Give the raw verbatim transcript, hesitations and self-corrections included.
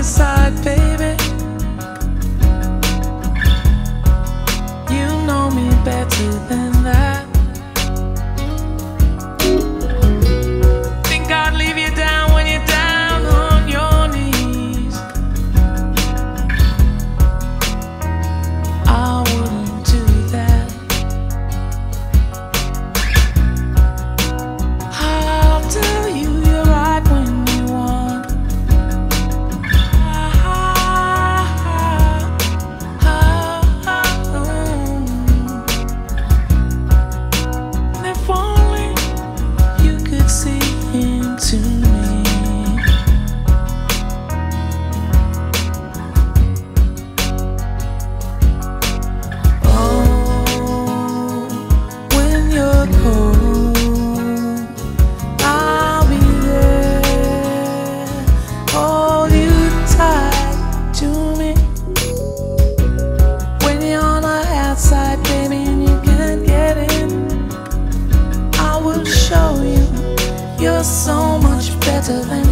your side, baby. You know me better than that. Think I'd leave you down when you're down on your knees? I wouldn't do that. I'll tell you you're right when you want. Ah, ah, ah, ah, mm. If only you could see into me. Oh, when you're cold, I'll be there. Hold you tight to me. When you're on the outside, baby, and you can't get in, I will show you you're so much better than